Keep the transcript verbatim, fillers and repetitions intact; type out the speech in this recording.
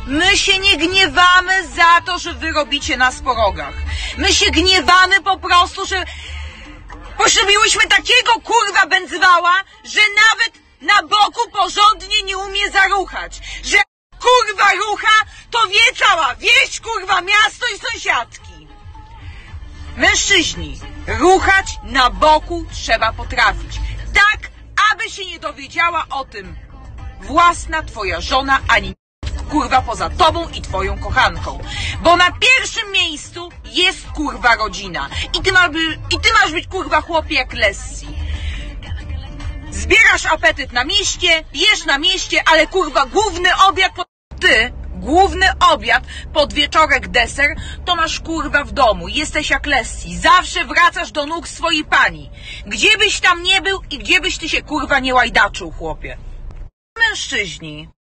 My się nie gniewamy za to, że wy robicie nas po rogach. My się gniewamy po prostu, że poślubiłyśmy takiego kurwa będzywała, że nawet na boku porządnie nie umie zaruchać. Że kurwa rucha, to wie cała wieś, kurwa miasto i sąsiadki. Mężczyźni, ruchać na boku trzeba potrafić. Tak, aby się nie dowiedziała o tym własna twoja żona, ani kurwa poza tobą i twoją kochanką. Bo na pierwszym miejscu jest kurwa rodzina. I ty, ma by, i ty masz być kurwa chłopie jak Lessie. Zbierasz apetyt na mieście, jesz na mieście, ale kurwa główny obiad pod... Ty, główny obiad, podwieczorek, deser, to masz kurwa w domu. Jesteś jak Lessie. Zawsze wracasz do nóg swojej pani. Gdzie byś tam nie był i gdzie byś ty się kurwa nie łajdaczył, chłopie. Mężczyźni.